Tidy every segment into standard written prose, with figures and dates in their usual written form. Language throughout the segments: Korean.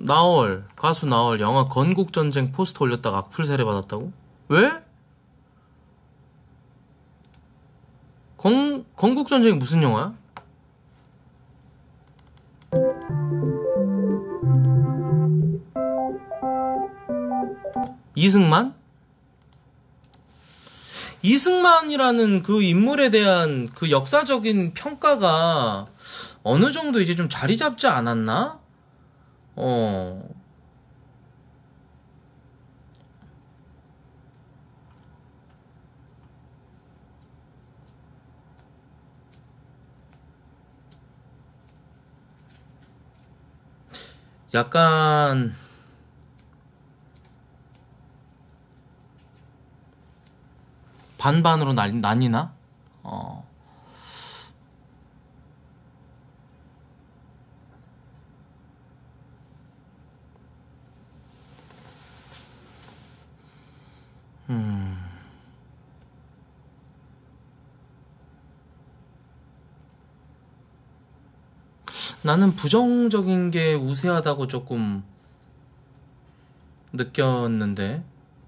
가수 나얼 영화 건국전쟁 포스터 올렸다가 악플 세례 받았다고? 왜? 건국전쟁이 무슨 영화야? 이승만? 이승만이라는 그 인물에 대한 그 역사적인 평가가 어느 정도 이제 좀 자리 잡지 않았나? 약간 반반으로 나뉘나? 나는 부정적인 게 우세하다고 조금 느꼈는데.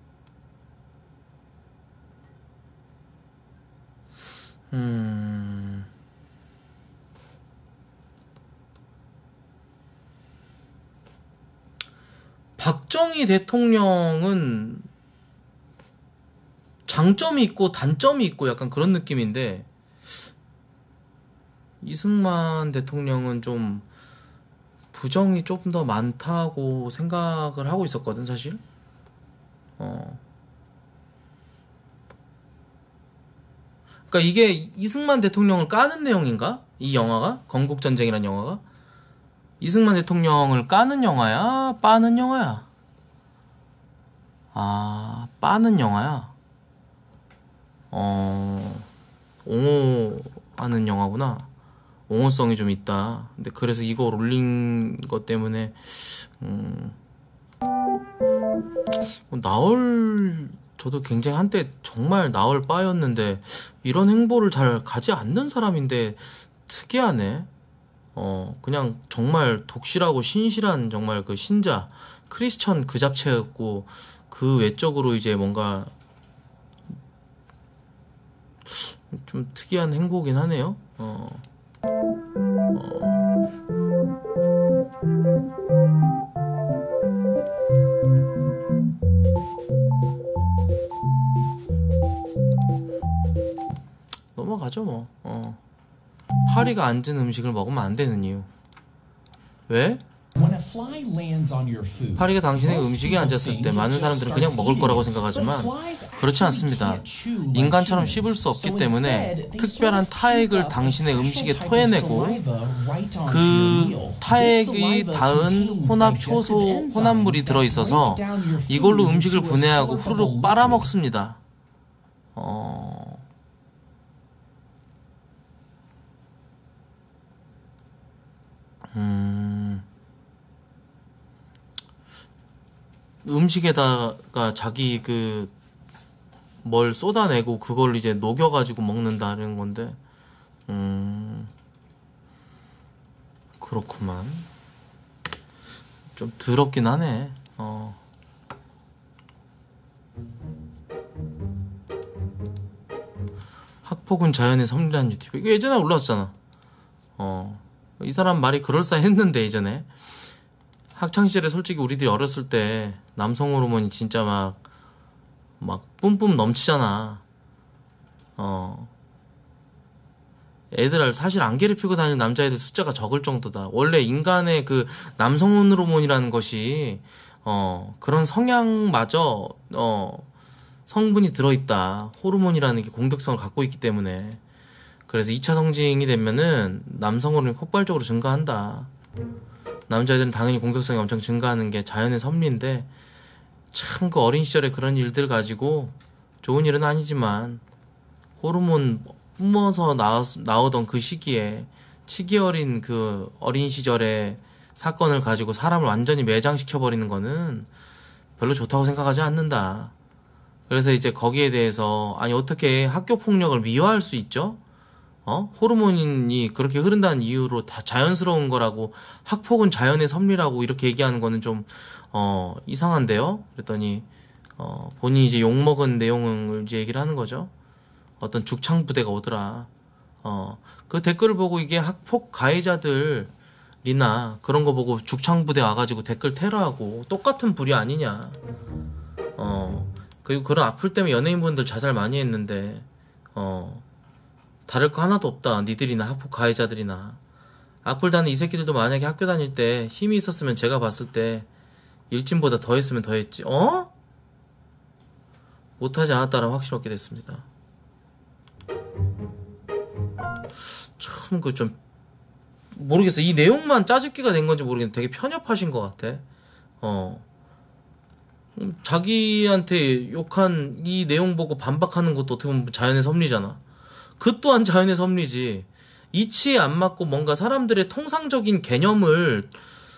박정희 대통령은 장점이 있고 단점이 있고 약간 그런 느낌인데, 이승만 대통령은 좀 부정이 조금 더 많다고 생각을 하고 있었거든, 사실. 그러니까 이게 이승만 대통령을 까는 내용인가? 이 영화가? 건국전쟁이란 영화가? 이승만 대통령을 까는 영화야? 빠는 영화야? 아, 빠는 영화야? 옹호하는 영화구나. 옹호성이 좀 있다. 근데 그래서 이거 올린 것 때문에 나얼, 저도 굉장히 한때 정말 나얼 빠였는데 이런 행보를 잘 가지 않는 사람인데 특이하네. 그냥 정말 독실하고 신실한 정말 그 신자 크리스천 그 잡채였고, 그 외적으로 이제 뭔가 좀 특이한 행보긴 하네요. 넘어가죠 뭐. 파리가 앉은 음식을 먹으면 안 되는 이유. 왜? 파리가 당신의 음식에 앉았을 때 많은 사람들은 그냥 먹을 거라고 생각하지만 그렇지 않습니다. 인간처럼 씹을 수 없기 때문에 특별한 타액을 당신의 음식에 토해내고 그 타액이 닿은 혼합 효소, 혼합물이 들어있어서 이걸로 음식을 분해하고 후루룩 빨아먹습니다. 음식에다가 자기 그 뭘 쏟아내고 그걸 이제 녹여가지고 먹는다는 건데, 그렇구만. 좀 더럽긴 하네. 학폭은 자연의 섭리란 유튜브, 이거 예전에 올라왔잖아. 이 사람 말이 그럴싸했는데, 예전에 학창시절에 솔직히 우리들이 어렸을 때 남성 호르몬이 진짜 막 뿜뿜 넘치잖아. 애들 사실 안 괴롭히고 다니는 남자애들 숫자가 적을 정도다. 원래 인간의 그 남성 호르몬이라는 것이 그런 성향마저 성분이 들어있다. 호르몬이라는 게 공격성을 갖고 있기 때문에. 그래서 2차 성징이 되면은 남성 호르몬이 폭발적으로 증가한다. 남자애들은 당연히 공격성이 엄청 증가하는 게 자연의 섭리인데, 참 그 어린 시절에 그런 일들 가지고 좋은 일은 아니지만 호르몬 뿜어서 나오던 그 시기에 치기 어린 그 어린 시절의 사건을 가지고 사람을 완전히 매장시켜버리는 거는 별로 좋다고 생각하지 않는다. 그래서 이제 거기에 대해서, 아니 어떻게 학교 폭력을 미화할 수 있죠? 호르몬이 그렇게 흐른다는 이유로 다 자연스러운 거라고, 학폭은 자연의 섭리라고 이렇게 얘기하는 거는 좀 이상한데요. 그랬더니 본인이 이제 욕먹은 내용을 이제 얘기를 하는 거죠. 어떤 죽창부대가 오더라. 그 댓글을 보고 이게 학폭 가해자들이나 그런 거 보고 죽창부대 와가지고 댓글 테러하고 똑같은 불이 아니냐. 그리고 그런 악플 때문에 연예인분들 자살 많이 했는데 다를 거 하나도 없다. 니들이나 학폭 가해자들이나. 악플 다는 이 새끼들도 만약에 학교 다닐 때 힘이 있었으면, 제가 봤을 때 일진보다 더 했으면 더 했지. 못하지 않았다는 확신 얻게 됐습니다. 참 좀 모르겠어. 이 내용만 짜집기가 된 건지 모르겠는데 되게 편협하신 것 같아. 자기한테 욕한 이 내용 보고 반박하는 것도 어떻게 보면 자연의 섭리잖아. 그 또한 자연의 섭리지. 이치에 안 맞고 뭔가 사람들의 통상적인 개념을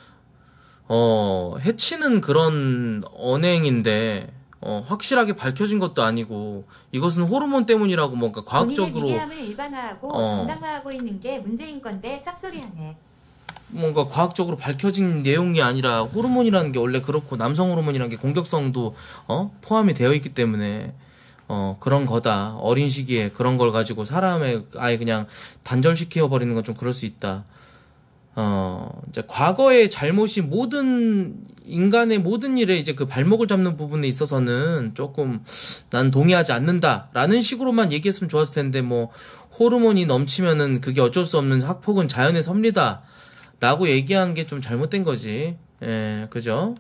해치는 그런 언행인데 확실하게 밝혀진 것도 아니고, 이것은 호르몬 때문이라고 뭔가 과학적으로 위대함을 일반화하고 정당화하고 있는 게 문제인 건데 쌉소리하네. 뭔가 과학적으로 밝혀진 내용이 아니라, 호르몬이라는 게 원래 그렇고 남성 호르몬이라는 게 공격성도 포함이 되어 있기 때문에 그런 거다. 어린 시기에 그런 걸 가지고 사람을 아예 그냥 단절시켜 버리는 건 좀 그럴 수 있다. 이제 과거의 잘못이 인간의 모든 일에 이제 그 발목을 잡는 부분에 있어서는 조금 난 동의하지 않는다라는 식으로만 얘기했으면 좋았을 텐데, 뭐 호르몬이 넘치면은 그게 어쩔 수 없는, 학폭은 자연의 섭리다 라고 얘기한 게 좀 잘못된 거지. 예, 그죠?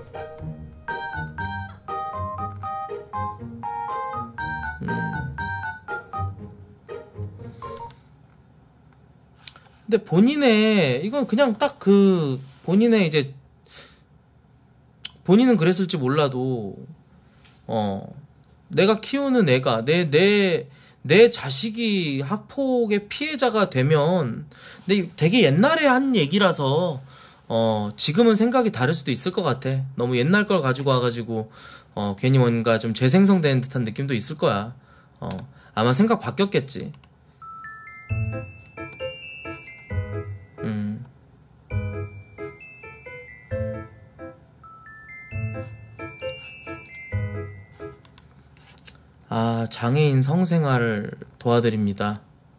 근데 이건 그냥 딱 본인의 이제, 본인은 그랬을지 몰라도, 내가 키우는 애가, 내 자식이 학폭의 피해자가 되면, 근데 되게 옛날에 한 얘기라서, 지금은 생각이 다를 수도 있을 것 같아. 너무 옛날 걸 가지고 와가지고, 괜히 뭔가 좀 재생성된 듯한 느낌도 있을 거야. 아마 생각 바뀌었겠지. 장애인 성생활을 도와드립니다.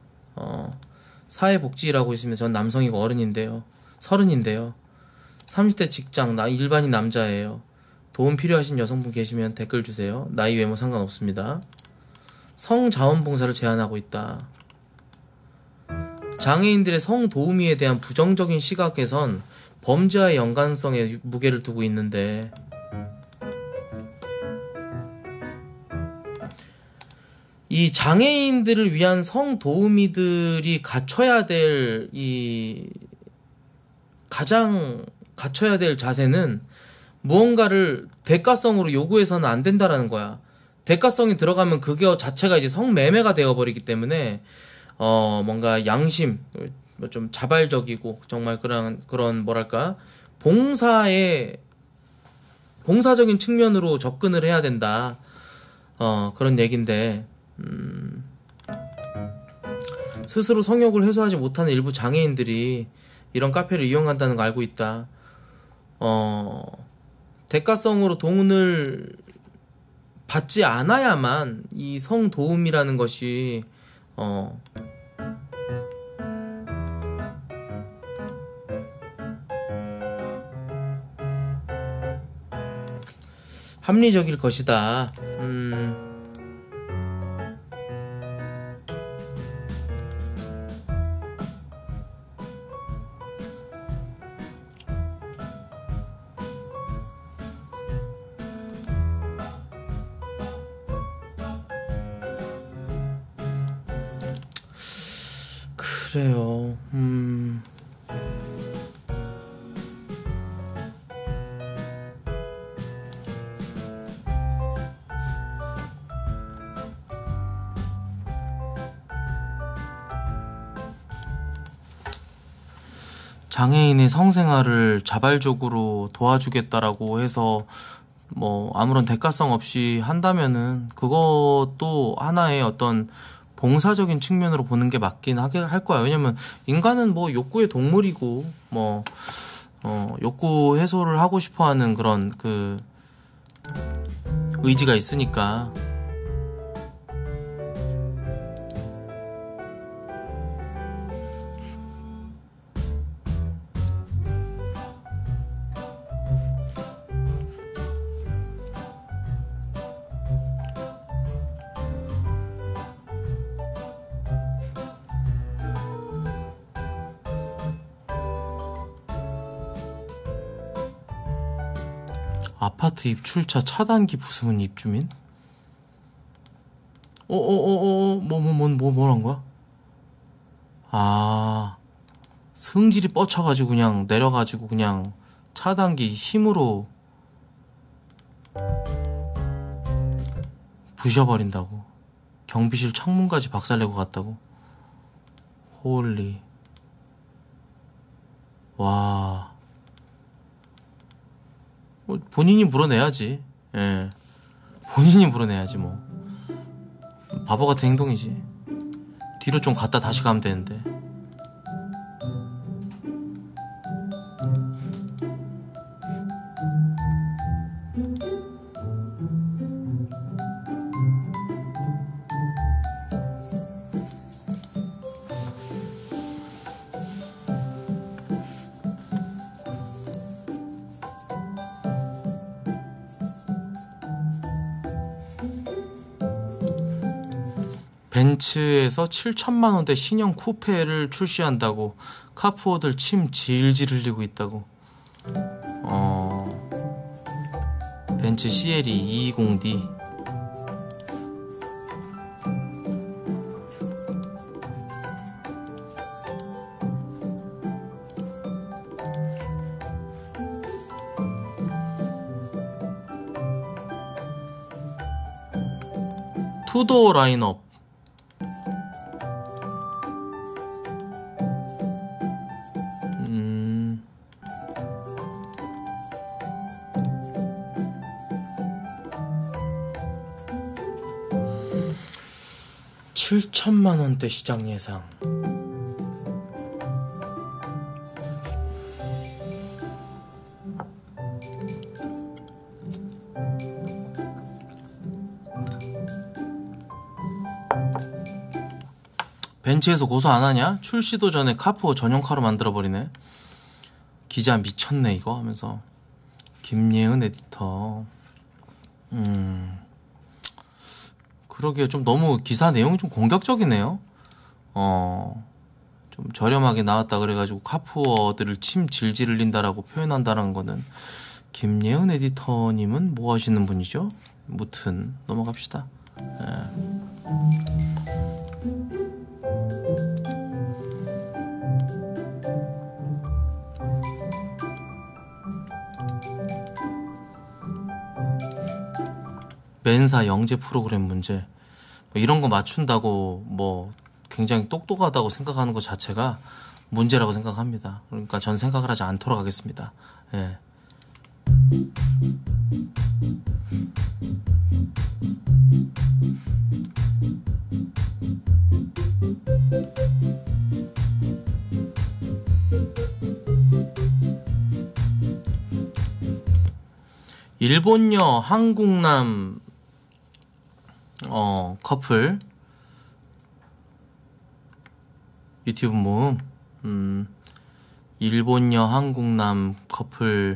사회복지라고 있으면 전 남성이고 어른인데요. 30인데요. 30대 직장, 일반인 남자예요. 도움 필요하신 여성분 계시면 댓글 주세요. 나이 외모 상관없습니다. 성자원봉사를 제안하고 있다. 장애인들의 성도우미에 대한 부정적인 시각에선 범죄와의 연관성에 무게를 두고 있는데, 이 장애인들을 위한 성도우미들이 가장 갖춰야 될 자세는 무언가를 대가성으로 요구해서는 안 된다라는 거야. 대가성이 들어가면 그게 자체가 이제 성매매가 되어버리기 때문에, 뭔가 양심, 좀 자발적이고, 정말 그런 뭐랄까, 봉사적인 측면으로 접근을 해야 된다. 그런 얘긴데, 스스로 성욕을 해소하지 못하는 일부 장애인들이 이런 카페를 이용한다는 거 알고 있다. 대가성으로 돈을 받지 않아야만 이 성도움이라는 것이 합리적일 것이다. 그래요. 장애인의 성생활을 자발적으로 도와주겠다라고 해서 뭐 아무런 대가성 없이 한다면은 그것도 하나의 어떤 봉사적인 측면으로 보는 게 맞긴 할 거야. 왜냐면 인간은 뭐 욕구의 동물이고 뭐 욕구 해소를 하고 싶어하는 그런 그 의지가 있으니까. 아파트 입출차 차단기 부수는 입주민? 뭐란 거야? 아, 승질이 뻗쳐가지고 그냥 내려가지고 그냥 차단기 힘으로 부셔버린다고. 경비실 창문까지 박살내고 갔다고. 홀리. 와. 본인이 물어내야지. 예. 본인이 물어내야지 뭐. 바보 같은 행동이지. 뒤로 좀 갔다 다시 가면 되는데. 벤츠에서 7천만 원대 신형 쿠페를 출시한다고. 카푸어들 침 질질 흘리고 있다고. 벤츠 CLE 220D. 투도어 라인업. 7천만 원대 시장 예상. 벤츠에서 고소 안 하냐? 출시도 전에 카푸어 전용카로 만들어버리네. 기자 미쳤네 이거 하면서. 김예은 에디터. 그러게요. 좀 너무 기사 내용이 좀 공격적이네요. 좀 저렴하게 나왔다 그래가지고 카푸어들을 침 질질 흘린다라고 표현한다는 거는. 김예은 에디터님은 뭐 하시는 분이죠? 무튼 넘어갑시다. 맨사 영재 프로그램 문제. 뭐 이런 거 맞춘다고 뭐 굉장히 똑똑하다고 생각하는 것 자체가 문제라고 생각합니다. 그러니까 전 생각을 하지 않도록 하겠습니다. 예. 일본여 한국남 커플 유튜브 모음. 일본여 한국남 커플.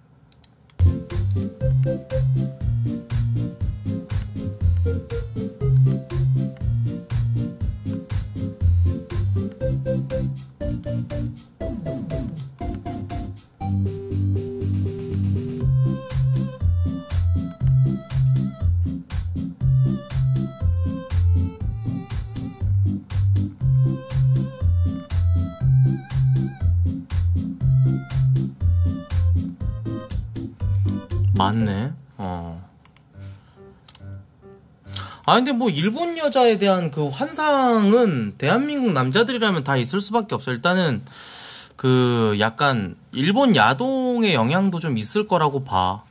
맞네. 근데 뭐 일본 여자에 대한 그 환상은 대한민국 남자들이라면 다 있을 수밖에 없어. 일단은 그 약간 일본 야동의 영향도 좀 있을 거라고 봐.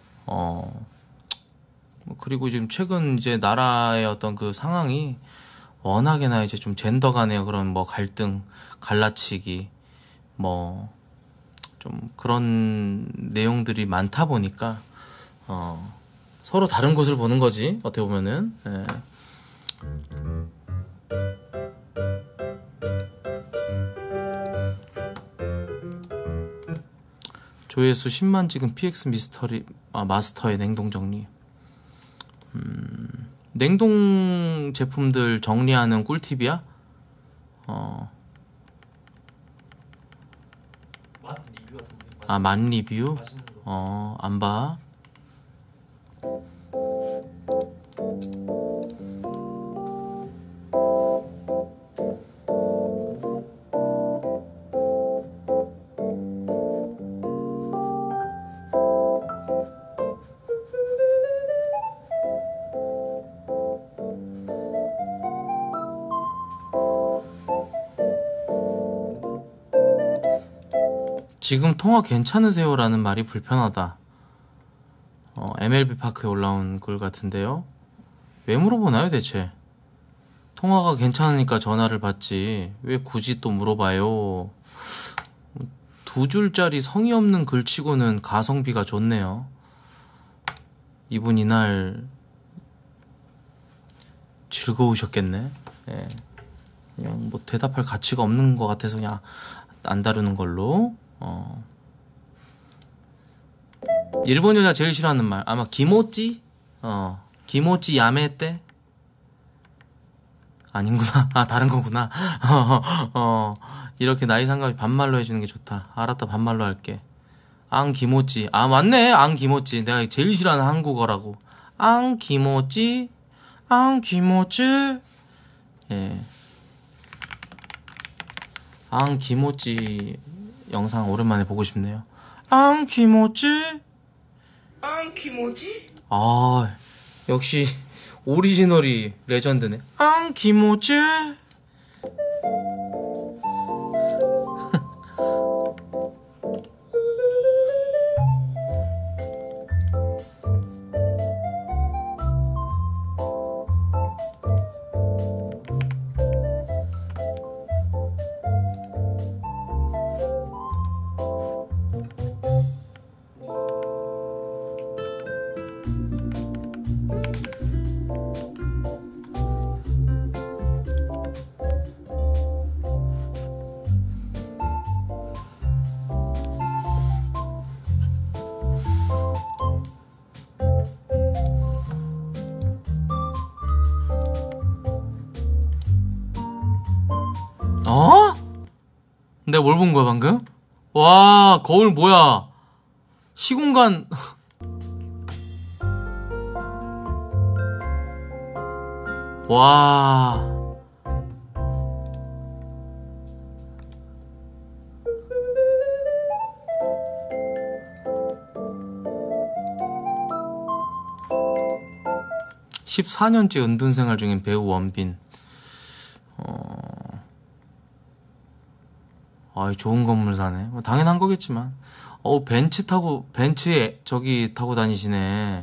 그리고 지금 최근 이제 나라의 어떤 그 상황이 워낙에나 이제 좀 젠더 간의 그런 뭐 갈등, 갈라치기, 뭐 좀 그런 내용들이 많다 보니까 서로 다른 곳을 보는 거지 어떻게 보면은. 예. 조회수 10만 찍은 PX 미스터리 마스터의 냉동 정리. 냉동 제품들 정리하는 꿀팁이야? 맛 리뷰 같은데. 맛 리뷰? 맛있는 거. 안 봐. 지금 통화 괜찮으세요? 라는 말이 불편하다. MLB 파크에 올라온 글 같은데요. 왜 물어보나요 대체? 통화가 괜찮으니까 전화를 받지 왜 굳이 또 물어봐요. 2줄짜리 성의 없는 글치고는 가성비가 좋네요. 이분 이날 즐거우셨겠네. 예. 그냥 뭐 대답할 가치가 없는 것 같아서 그냥 안 다루는 걸로. 일본 여자 제일 싫어하는 말 아마 기모찌? 기모찌 야메 때? 아닌구나. 다른 거구나. 이렇게 나이 상관없이 반말로 해주는 게 좋다. 알았다, 반말로 할게. 앙 기모찌. 맞네. 앙 기모찌. 내가 제일 싫어하는 한국어라고. 앙 기모찌. 앙 기모찌. 예. 앙 기모찌 영상 오랜만에 보고 싶네요. 앙 기모찌. 안 키모지? 역시 오리지널이 레전드네. 앙 기모찌. '어? 내가 뭘 본 거야 방금? 와, 거울 뭐야? 시공간. 와. (14년째) 은둔생활 중인 배우 원빈. 좋은 건물 사네. 뭐 당연한 거겠지만. 벤츠에 저기 타고 다니시네.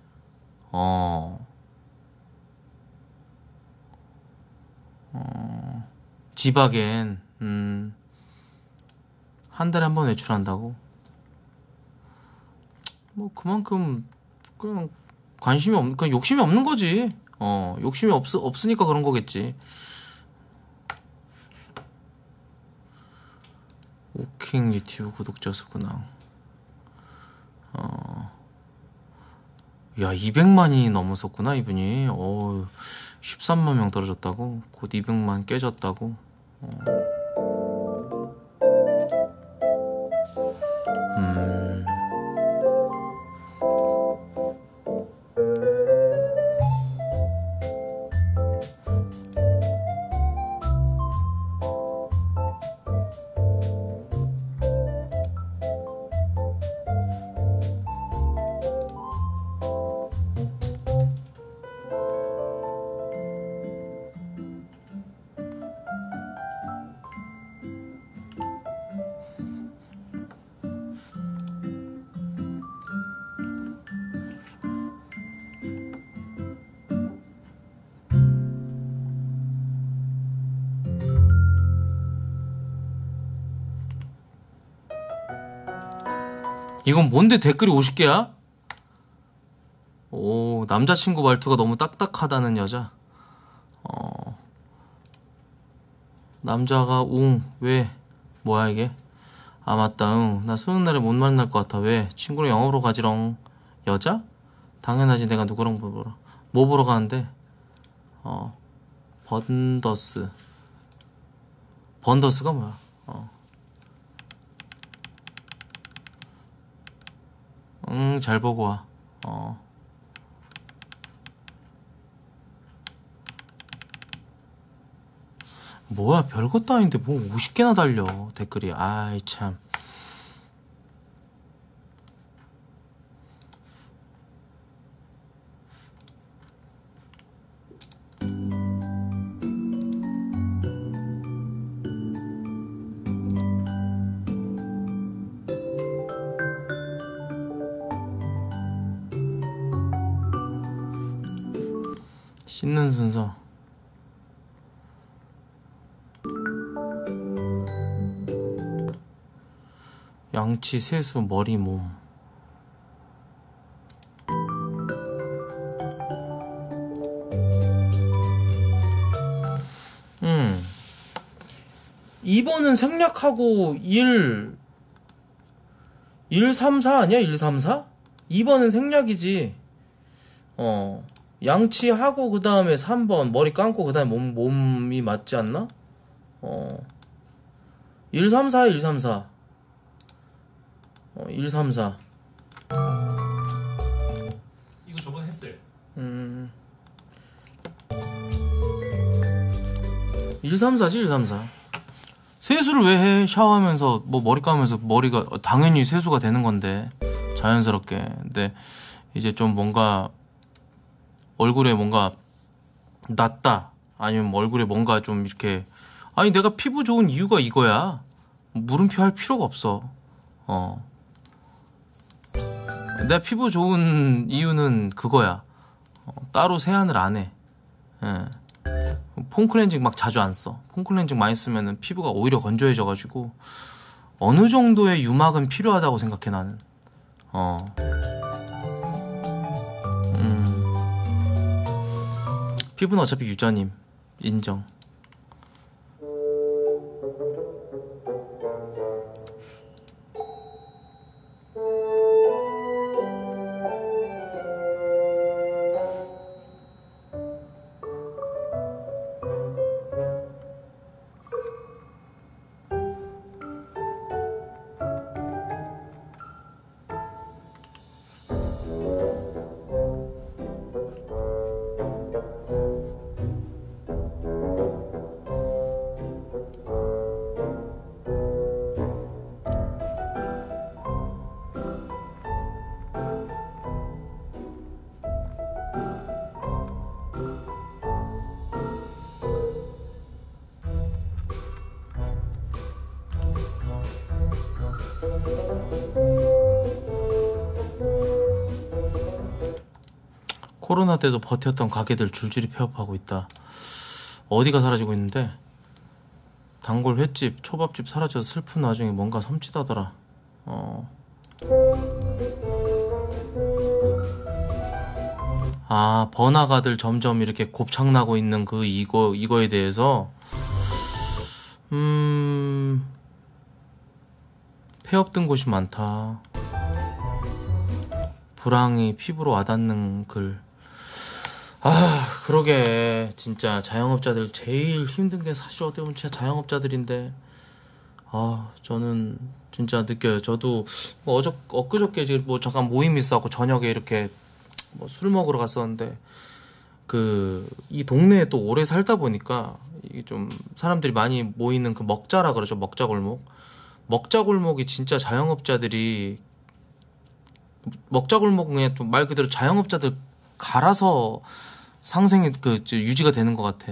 지바겐. 한 달에 한 번 외출한다고? 뭐 그만큼 그냥 관심이 그냥 욕심이 없는 거지. 욕심이 없으니까 그런 거겠지. 오킹 유튜브 구독자 수구나. 야, 200만이 넘었었구나 이분이. 13만 명 떨어졌다고. 곧 200만 깨졌다고. 이건 뭔데 댓글이 50개야? 오, 남자친구 말투가 너무 딱딱하다는 여자. 남자가 왜? 뭐야 이게? 아 맞다. 나 수능 날에 못 만날 것 같아. 왜? 친구랑 영화 보러 가지롱. 여자? 당연하지. 내가 누구랑 뭐 보러 가는데? 번더스. 번더스가 뭐야? 잘 보고 와. 뭐야, 별것도 아닌데 뭐 50개나 달려 댓글이. 아이 참. 씻는 순서. 양치, 세수, 머리, 몸. 음. 2번은 생략하고 1, 3, 4 아니야? 1, 3, 4? 2번은 생략이지. 양치하고 그 다음에 3번 머리 감고 그 다음에 몸이 맞지 않나? 1, 3, 4, 1, 3, 4. 1, 3, 4. 이거 저번에 했어요. 1, 3, 4지 1, 3, 4. 세수를 왜 해? 샤워하면서 뭐 머리 감으면서 머리가 당연히 세수가 되는 건데 자연스럽게. 근데 이제 좀 뭔가 얼굴에 뭔가 낫다 아니면 얼굴에 뭔가 좀 이렇게, 아니 내가 피부 좋은 이유가 이거야. 물음표 할 필요가 없어. 내가 피부 좋은 이유는 그거야. 따로 세안을 안 해. 예. 폼클렌징 막 자주 안 써. 폼클렌징 많이 쓰면은 피부가 오히려 건조해져가지고 어느 정도의 유막은 필요하다고 생각해 나는. 피부는 어차피 유전임. 인정. 코로나 때도 버텼던 가게들 줄줄이 폐업하고 있다. 어디가 사라지고 있는데? 단골 횟집, 초밥집 사라져서 슬픈 와중에 뭔가 섬찟하더라. 아, 번화가들 점점 이렇게 곱창나고 있는 이거에 대해서 폐업된 곳이 많다. 불황이 피부로 와닿는 글. 아, 그러게. 진짜 자영업자들 제일 힘든 게 사실 어떻게 보면 진짜 자영업자들인데, 저는 진짜 느껴요. 저도 뭐 엊그저께 이제 뭐 잠깐 모임 있어갖고 저녁에 이렇게 뭐 술 먹으러 갔었는데, 이 동네에 또 오래 살다 보니까 이게 좀 사람들이 많이 모이는 그 먹자라 그러죠. 먹자골목. 먹자골목이 진짜 자영업자들이, 먹자골목은 그냥 또 말 그대로 자영업자들 갈아서 상생이 유지가 되는 것 같아.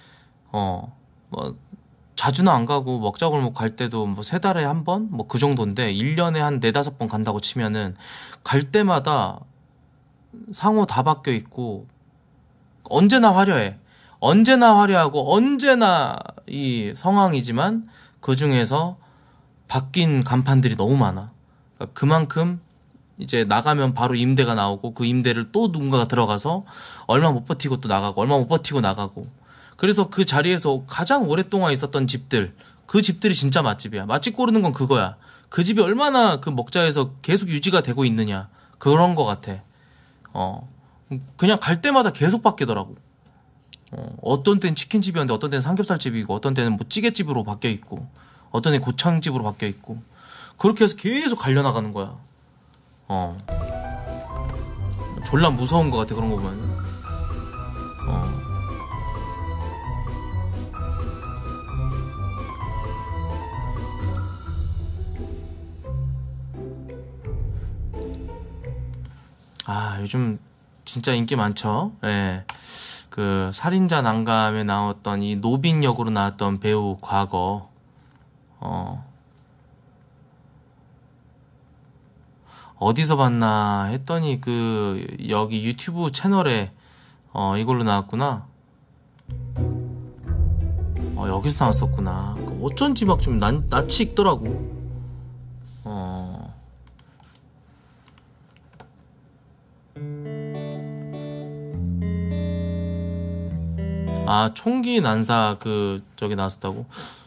뭐 자주는 안 가고 먹자골목 갈 때도 뭐 3달에 한 번? 뭐 그 정도인데 1년에 한 4-5번 간다고 치면은 갈 때마다 상호 다 바뀌어 있고 언제나 화려해. 언제나 화려하고 언제나 이 성황이지만 그 중에서 바뀐 간판들이 너무 많아. 그러니까 그만큼 이제 나가면 바로 임대가 나오고 그 임대를 또 누군가가 들어가서 얼마 못 버티고 또 나가고 얼마 못 버티고 나가고 그래서 그 자리에서 가장 오랫동안 있었던 집들 그 집들이 진짜 맛집이야. 맛집 고르는 건 그거야. 그 집이 얼마나 그 먹자에서 계속 유지가 되고 있느냐 그런 거 같아. 그냥 갈 때마다 계속 바뀌더라고. 어떤 때는 치킨집이었는데 어떤 때는 삼겹살집이고 어떤 때는 뭐 찌개집으로 바뀌어 있고 어떤 때는 고창집으로 바뀌어 있고 그렇게 해서 계속 갈려나가는 거야. 졸라 무서운 거 같아 그런 거 보면. 요즘 진짜 인기 많죠. 예. 그 살인자 난감에 나왔던 이 노빈 역으로 나왔던 배우 과거 어디서 봤나 했더니 그 여기 유튜브 채널에 이걸로 나왔구나. 여기서 나왔었구나. 어쩐지 막 좀 낯이 익더라고. 총기 난사 그 저기 나왔었다고?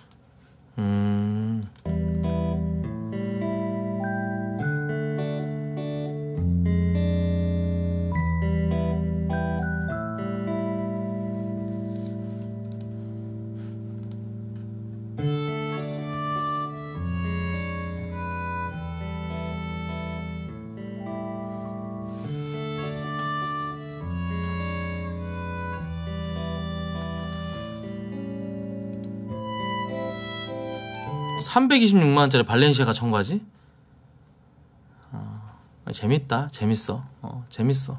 326만원짜리 발렌시아가 청바지? 재밌다. 재밌어. 재밌어.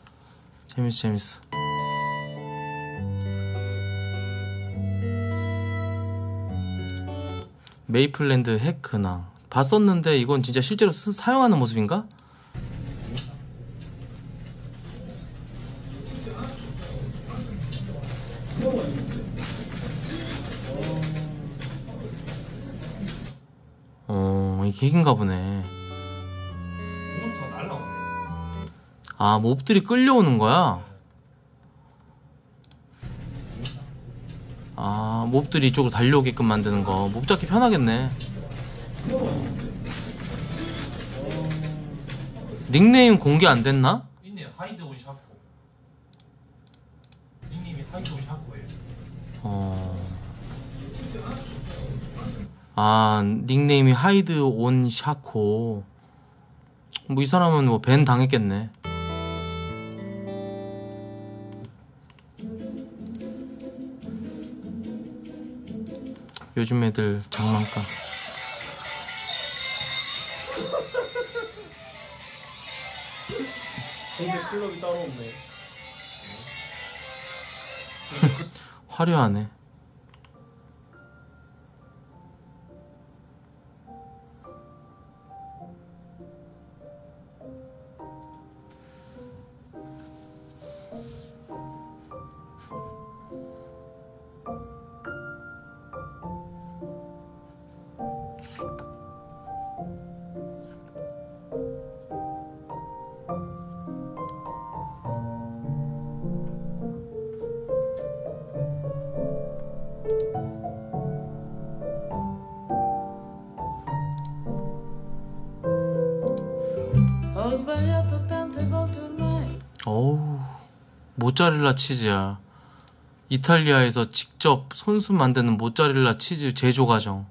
메이플랜드 핵 근황 봤었는데 이건 진짜 실제로 사용하는 모습인가? 이게 핵인가 보네. 몬스터가 날라오네. 몹들이 끌려오는 거야? 몹들이 이쪽으로 달려오게끔 만드는 거. 몹 잡기 편하겠네. 닉네임 공개 안 됐나? 있네. 하이드온 샤코. 닉님이 하이드온 샤코예요. 닉네임이 하이드 온 샤코. 뭐 이 사람은 뭐 밴 당했겠네. 요즘 애들 장난감. 공개 클럽이 따로 없네. 화려하네. 어우, 모짜렐라 치즈야. 이탈리아에서 직접 손수 만드는 모짜렐라 치즈 제조 과정.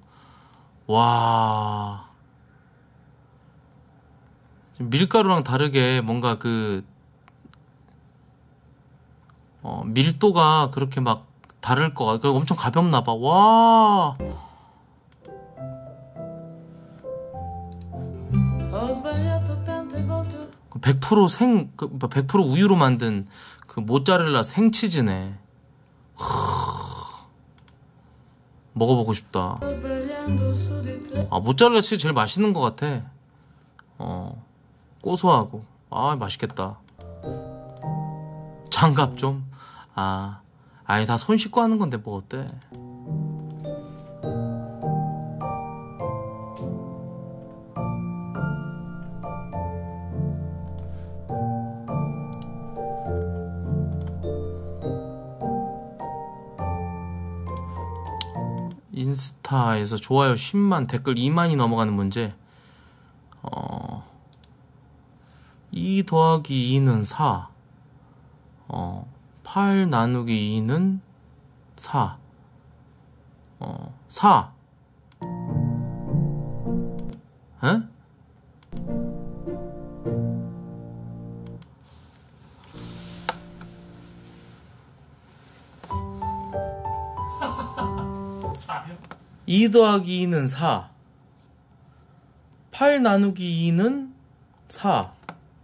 와, 밀가루랑 다르게 뭔가 밀도가 그렇게 막 다를 거 같아. 엄청 가볍나 봐. 와. 100% 우유로 만든 그 모짜렐라 생치즈네. 먹어보고 싶다. 모짜렐라 치즈 제일 맛있는 것 같아. 고소하고. 맛있겠다. 장갑 좀. 아예 다 손 씻고 하는 건데 뭐 어때? 인스타에서 좋아요 10만, 댓글 2만이 넘어가는 문제. 2 더하기 2는 4. 8 나누기 2는 4. 4. 에? 사요? 2 더하기 2는 4. 8 나누기 2는 4.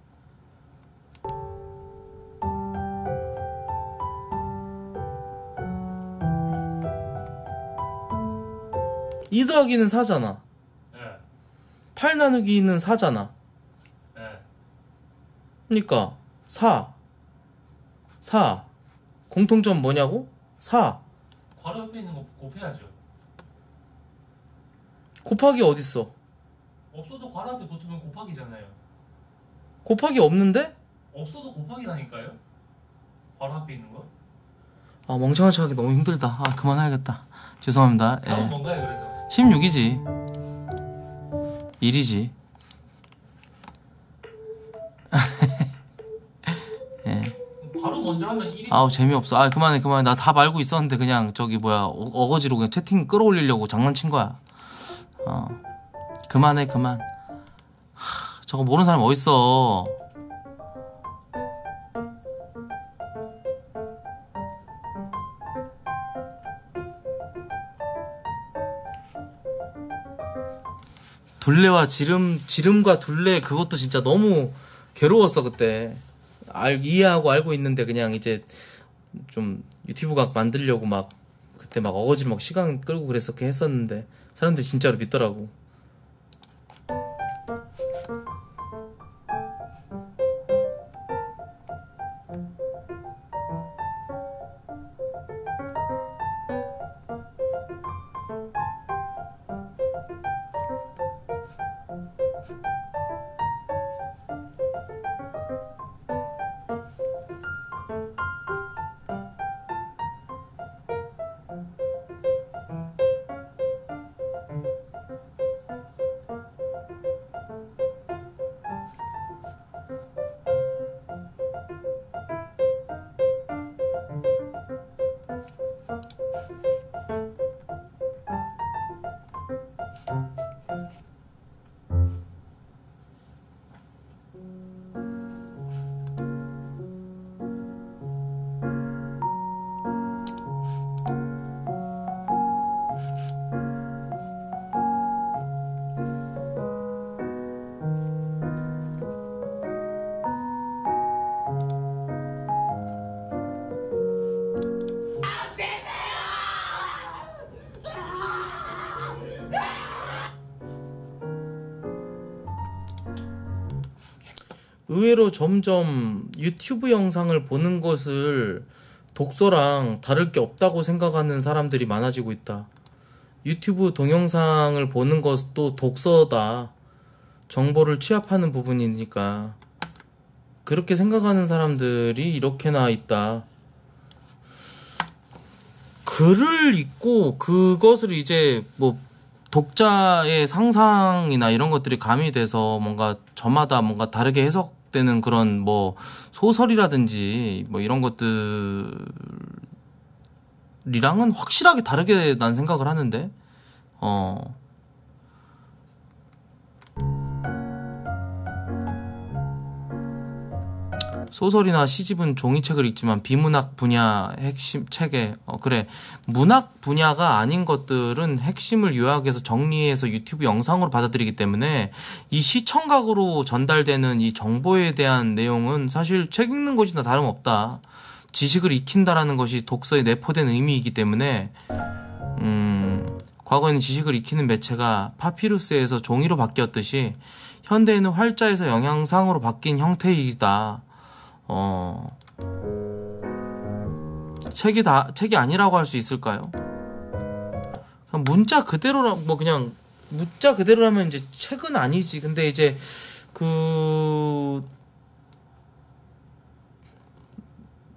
2 더하기는 4잖아. 네. 8 나누기 2는 4잖아. 네. 그러니까 4. 공통점 뭐냐고? 4. 괄호 옆에 있는 거 곱해야죠. 곱하기 어딨어? 없어도 괄호 앞에 붙으면 곱하기잖아요. 곱하기 없는데? 없어도 곱하기라니까요. 괄호 앞에 있는 거. 아, 멍청한 척하기 너무 힘들다. 아, 그만해야겠다. 죄송합니다. 다음 예. 뭔가요 그래서? 16이지. 1이지. 예. 괄호 먼저 하면 1이. 아우, 재미없어. 아, 그만해. 나 답 알고 있었는데 그냥 저기 뭐야 어거지로 그냥 채팅 끌어올리려고 장난친 거야. 그만해. 저거 모르는 사람 어딨어. 둘레와 지름과 둘레, 그것도 진짜 너무 괴로웠어 그때. 이해하고 알고 있는데 그냥 이제 좀 유튜브 각 만들려고 막 그때 막 어거지로 막 시간 끌고 그랬었게 했었는데 사람들이 진짜로 믿더라고. 의외로 점점 유튜브 영상을 보는 것을 독서랑 다를 게 없다고 생각하는 사람들이 많아지고 있다. 유튜브 동영상을 보는 것도 독서다. 정보를 취합하는 부분이니까. 그렇게 생각하는 사람들이 이렇게나 있다. 글을 읽고 그것을 이제 뭐 독자의 상상이나 이런 것들이 가미돼서 뭔가 저마다 뭔가 다르게 해석되는 그런 뭐 소설이라든지 뭐 이런 것들이랑은 확실하게 다르게 난 생각을 하는데 소설이나 시집은 종이책을 읽지만 비문학 분야 핵심 책에 그래, 문학 분야가 아닌 것들은 핵심을 요약해서 정리해서 유튜브 영상으로 받아들이기 때문에 이 시청각으로 전달되는 이 정보에 대한 내용은 사실 책 읽는 것이나 다름없다. 지식을 익힌다라는 것이 독서에 내포된 의미이기 때문에 과거에는 지식을 익히는 매체가 파피루스에서 종이로 바뀌었듯이 현대에는 활자에서 영양상으로 바뀐 형태이다. 책이 아니라고 할 수 있을까요? 그냥 문자 그대로라, 뭐 그냥 문자 그대로라면 이제 책은 아니지. 근데 이제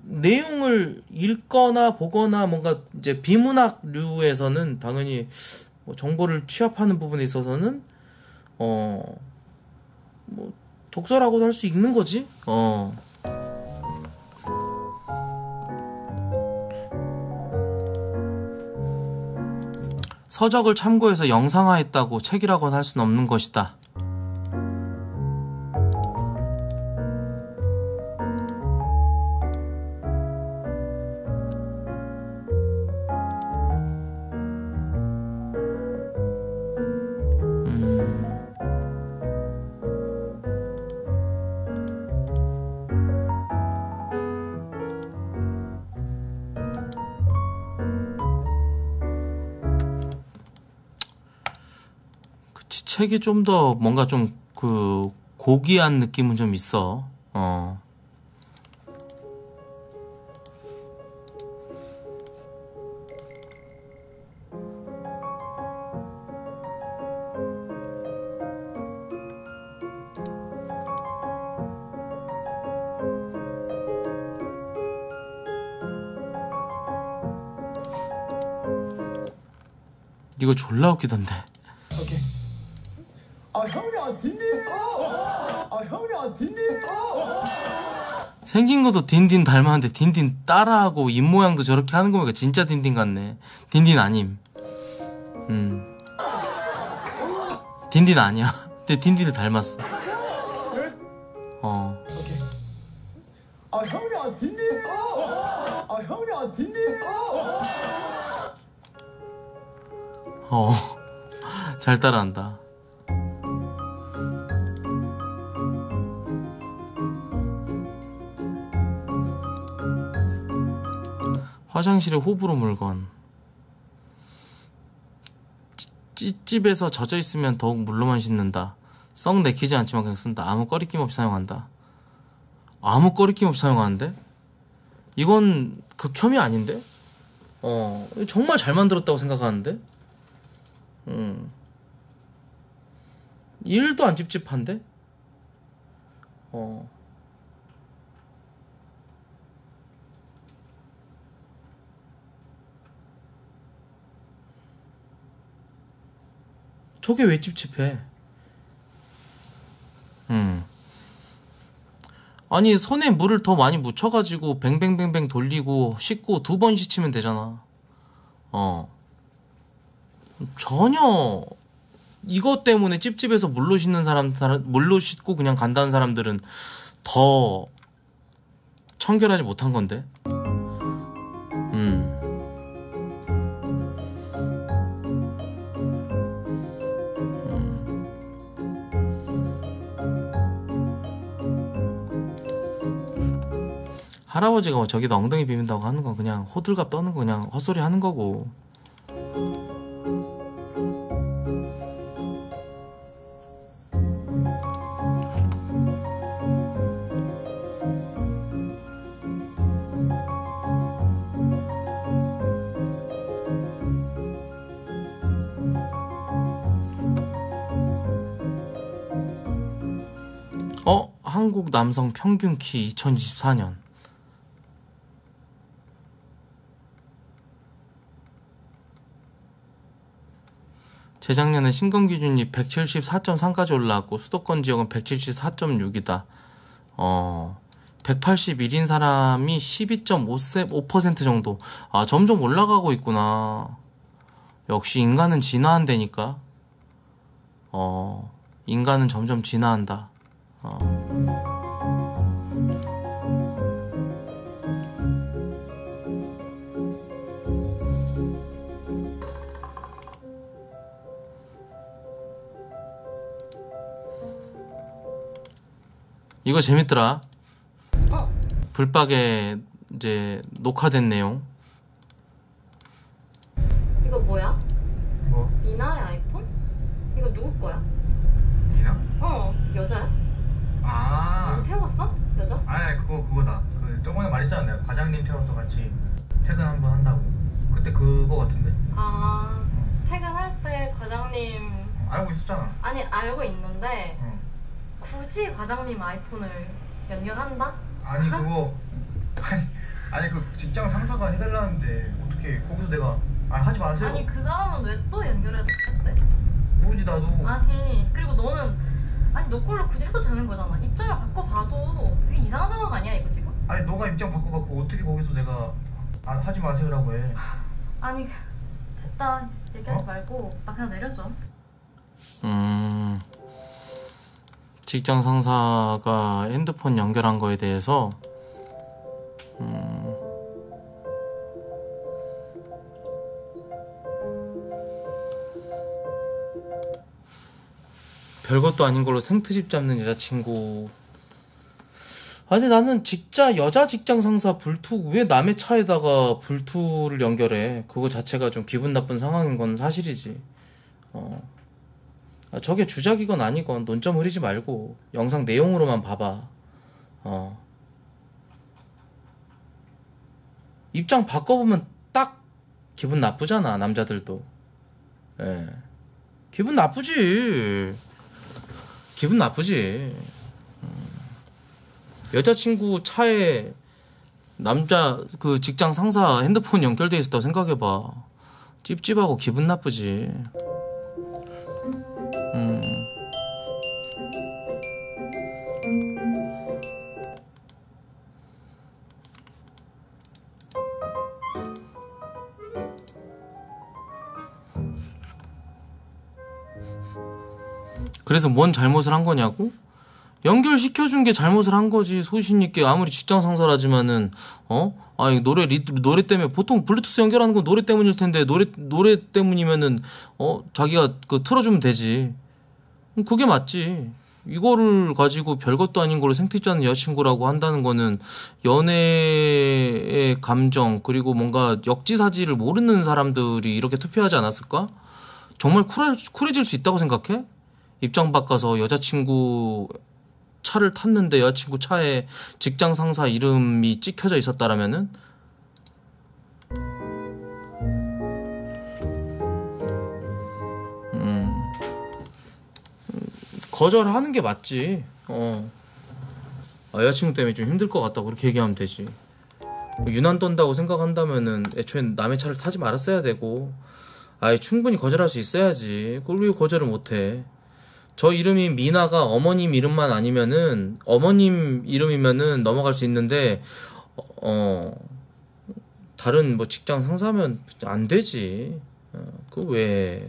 내용을 읽거나 보거나 뭔가 이제 비문학류에서는 당연히 뭐 정보를 취합하는 부분에 있어서는 뭐 독서라고도 할 수 있는 거지. 서적을 참고해서 영상화했다고 책이라고는 할 수는 없는 것이다. 책이 좀 더 뭔가 좀 그 고귀한 느낌은 좀 있어. 이거 졸라 웃기던데. 오케이. 형이랑 딘딘. 형이랑 딘딘. 생긴 것도 딘딘 닮았는데 딘딘 따라하고 입 모양도 저렇게 하는 거 보니까 진짜 딘딘 같네. 딘딘 아님. 딘딘 아니야. 근데 딘딘을 닮았어. 오케이. 형이랑 딘딘. 형이랑 딘딘. 잘 따라한다. 화장실에 호불호 물건. 찌집에서 젖어 있으면 더욱 물로만 씻는다. 썩 내키지 않지만 그냥 쓴다. 아무 꺼리낌 없이 사용한다. 아무 꺼리낌 없이 사용하는데? 이건 극혐이 아닌데? 정말 잘 만들었다고 생각하는데? 1도 안 찝찝한데? 저게 왜 찝찝해? 아니 손에 물을 더 많이 묻혀가지고 뱅뱅뱅뱅 돌리고 씻고 2번 씻으면 되잖아. 전혀 이것 때문에 찝찝해서 물로 씻는 물로 씻고 그냥 간다는 사람들은 더 청결하지 못한 건데. 할아버지가 뭐 저기다 엉덩이 비빈다고 하는 건 그냥 호들갑 떠는 거 그냥 헛소리 하는 거고. 한국 남성 평균 키 2024년. 재작년에 신검 기준이 174.3까지 올라왔고 수도권 지역은 174.6이다. 181인 사람이 12.5% 정도. 점점 올라가고 있구나. 역시 인간은 진화한다니까. 인간은 점점 진화한다. 이거 재밌더라. 불박에 이제 녹화된 내용. 이거 뭐야? 뭐? 이나의 아이폰? 이거 누구 거야? 이나? 여자야? 아. 태웠어? 여자? 아니 그거다. 그 저번에 말했잖아 내가 과장님 태워서 같이 퇴근 한번 한다고. 그때 그거 같은데? 퇴근할 때 과장님 알고 있었잖아. 아니 알고 있는데 굳이 과장님 아이폰을 연결한다? 아니 그거 아니 아니 그 직장 상사가 해달라는데 어떻게 거기서 내가 하지 마세요. 아니 그 사람은 왜 또 연결해서 시켰대? 모르지 나도. 아니 그리고 너는 아니 너 걸로 굳이 해도 되는 거잖아. 입장을 바꿔봐도 되게 이상한 상황 아니야 이거 지금? 아니 너가 입장 바꿔봤고 어떻게 거기서 내가 하지 마세요라고 해. 아니 됐다 얘기하지 말고 나 그냥 내려줘. 직장 상사가 핸드폰 연결한 거에 대해서 별것도 아닌 걸로 생트집 잡는 여자친구. 아니 나는 여자 직장 상사 불투 왜 남의 차에다가 불투를 연결해. 그거 자체가 좀 기분 나쁜 상황인 건 사실이지. 저게 주작이건 아니건 논점 흐리지 말고 영상 내용으로만 봐봐. 입장 바꿔보면 딱 기분 나쁘잖아 남자들도. 예. 기분 나쁘지. 기분 나쁘지. 여자친구 차에 남자 그 직장 상사 핸드폰 연결돼 있었다고 생각해봐. 찝찝하고 기분 나쁘지. 그래서 뭔 잘못을 한 거냐고? 연결시켜준 게 잘못을 한 거지. 소신있게 아무리 직장 상사라지만은 아니 노래 때문에 보통 블루투스 연결하는 건 노래 때문일 텐데 노래 때문이면은 자기가 그 틀어주면 되지. 그게 맞지. 이거를 가지고 별것도 아닌 걸로 생태자는 여자친구라고 한다는 거는 연애의 감정 그리고 뭔가 역지사지를 모르는 사람들이 이렇게 투표하지 않았을까? 정말 쿨해질 수 있다고 생각해? 입장 바꿔서 여자친구 차를 탔는데 여자친구 차에 직장 상사 이름이 찍혀져 있었다라면은 거절하는 게 맞지. 여자친구 때문에 좀 힘들 것 같다 그렇게 얘기하면 되지. 유난 떤다고 생각한다면은 애초에 남의 차를 타지 말았어야 되고 충분히 거절할 수 있어야지. 그걸 왜 거절을 못해. 저 이름이 미나가 어머님 이름만 아니면은 어머님 이름이면은 넘어갈 수 있는데 다른 뭐 직장 상사면 안 되지. 그 왜?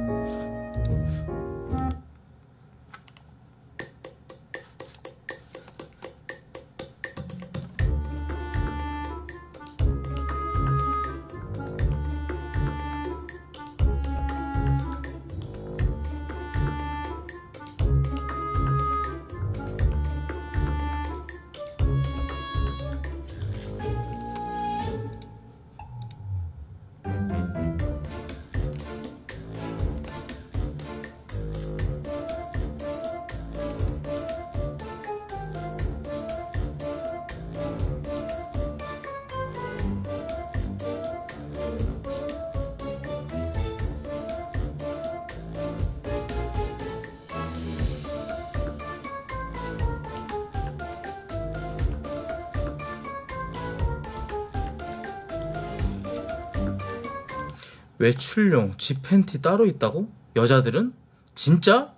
외출용 집 팬티 따로 있다고? 여자들은? 진짜?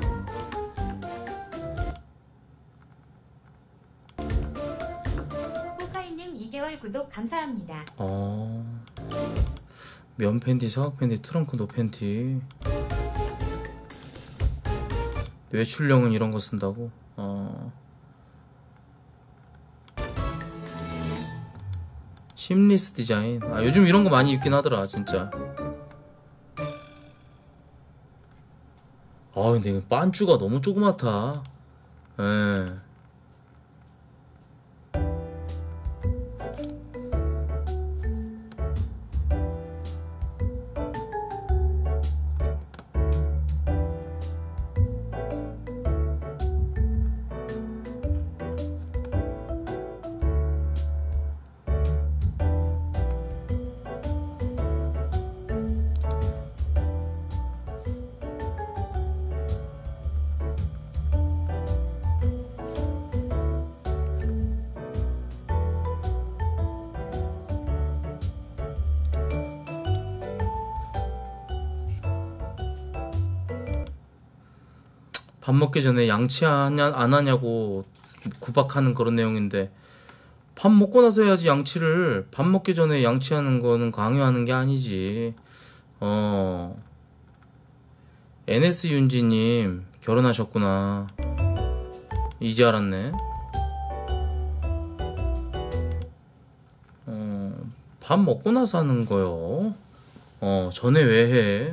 호카이님 2개월 구독 감사합니다. 면 팬티, 사각 팬티, 트렁크 노 팬티. 외출용은 이런 거 쓴다고? 심리스 디자인. 요즘 이런 거 많이 입긴 하더라 진짜. 근데 이거 반쭈가 너무 조그맣다. 예. 밥 먹기 전에 양치하냐 안 하냐고 구박하는 그런 내용인데, 밥 먹고 나서 해야지 양치를. 밥 먹기 전에 양치하는 거는 강요하는 게 아니지. NS 윤지님 결혼하셨구나. 이제 알았네. 밥 먹고 나서 하는 거요. 전에 왜 해?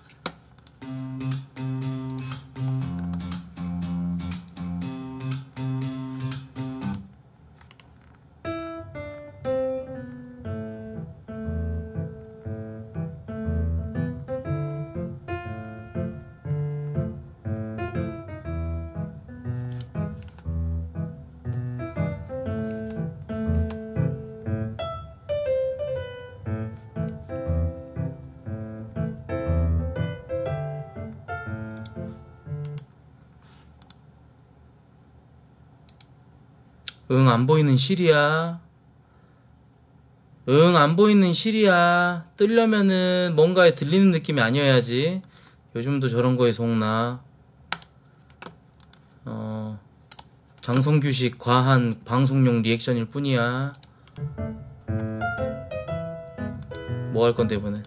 응, 안 보이는 실이야. 응, 안 보이는 실이야. 뜨려면은 뭔가에 들리는 느낌이 아니어야지. 요즘도 저런 거에 속나. 장성규식 과한 방송용 리액션일 뿐이야. 뭐 할 건데 이번에?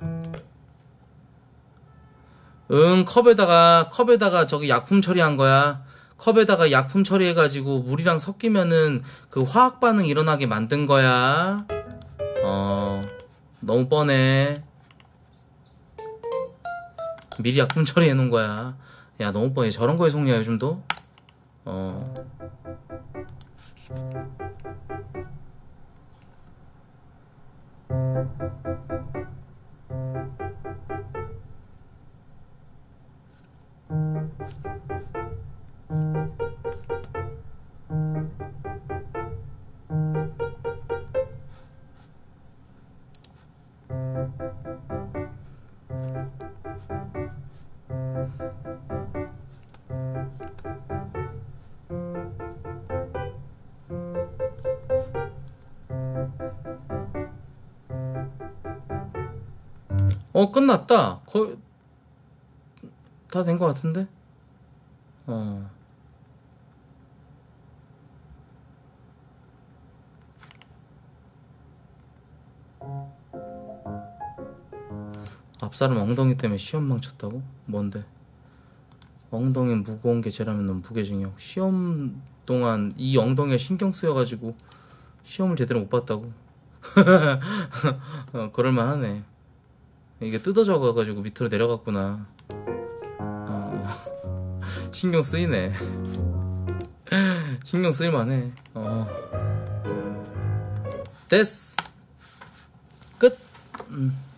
응, 컵에다가 저기 약품 처리한 거야. 컵에다가 약품 처리해가지고 물이랑 섞이면은 그 화학 반응 일어나게 만든 거야. 너무 뻔해. 미리 약품 처리해 놓은 거야. 야, 너무 뻔해. 저런 거에 속냐 요즘도? 끝났다. 거의 다 된 것 같은데? 앞사람 엉덩이 때문에 시험 망쳤다고? 뭔데? 엉덩이 무거운 게 죄라면 넌 무게중이야. 시험 동안 이 엉덩이가 신경 쓰여가지고 시험을 제대로 못 봤다고? 그럴만하네. 이게 뜯어져 가가지고 밑으로 내려갔구나. 신경 쓰이네. 신경 쓰일만해. 됐어. 끝.